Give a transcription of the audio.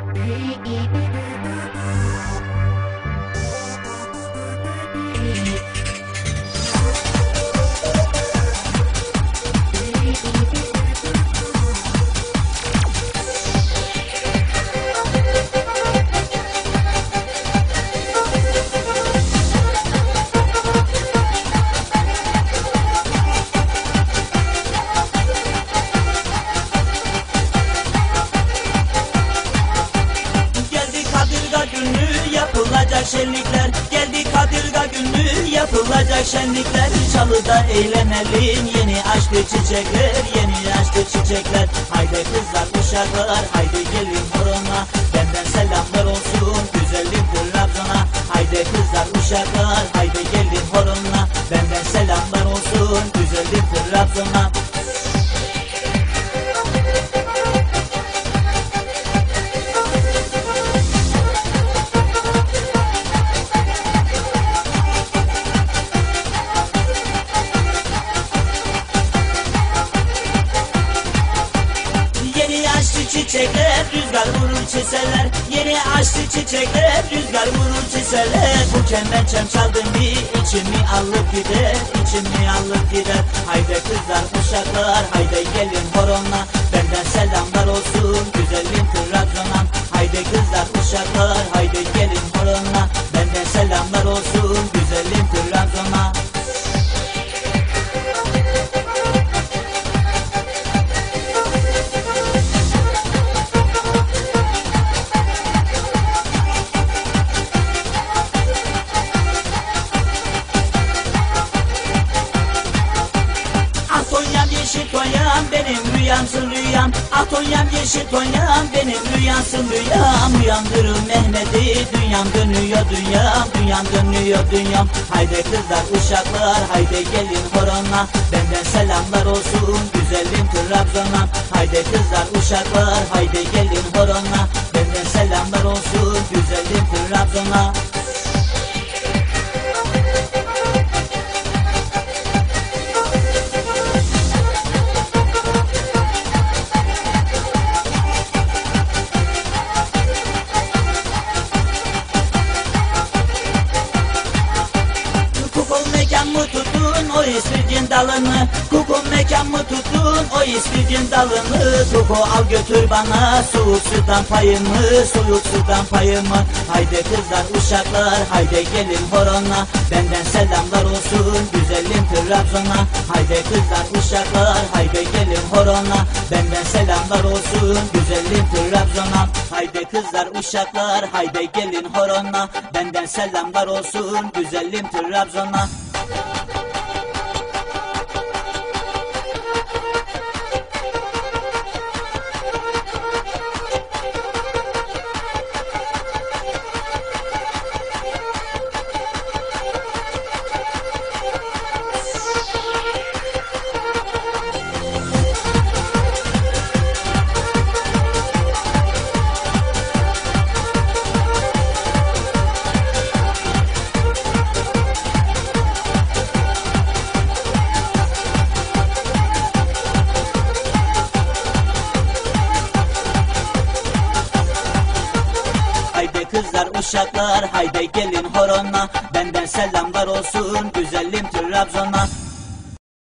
Şenlikler geldi, Kadırga günü yapılacak şenlikler. Çalıda eğlenelim, yeni açtı çiçekler, yeni açtı çiçekler. Haydi kızlar uşaklar, haydi gelin horona, benden selamlar olsun güzelim Trabzon'a. Haydi kızlar uşaklar, haydi gelin horona, benden selamlar olsun güzelim Trabzon'a. Çiçekler rüzgar vurur çiseler, yeni açtı çiçekler rüzgar vurur çiseler. Bu kemençem çaldı mı içimi alıp gider, içimi alıp gider. Haydi kızlar uşaklar, haydi gelin horona, benden selamlar olsun güzelim Trabzon'a. Haydi kızlar uşaklar, haydi gelin horona, benden selamlar olsun güzelim Trabzon'a. Yeşil Konya'm benim rüyamsın rüyam. Ah Konya'm yeşil Konya'm benim rüyamsın rüyam. Uyandırın Mehmet'i, dünyam dönüyor dünyam, dünyam dönüyor dünyam. Haydi kızlar uşaklar, haydi gelin horona, benden selamlar olsun güzelim Trabzon'a. Haydi kızlar uşaklar, haydi gelin horona, benden selamlar olsun güzelim Trabzon'a. Mı tutun o ispirin dalını, Kukum mekan mı tutun o ispirin dalını. Tuko al götür bana soğuk sudan payımı, soğuk sudan payımı. Haydi kızlar uşaklar, haydi gelin horona, benden selamlar olsun güzelim Trabzon'a. Haydi kızlar uşaklar, haydi gelin horona, benden selamlar olsun güzelim Trabzon'a. Haydi kızlar uşaklar, haydi gelin horona, benden selamlar olsun güzelim Trabzon'a. Kızlar uşaklar, haydi gelin horona, benden selamlar olsun güzelim Trabzon'a.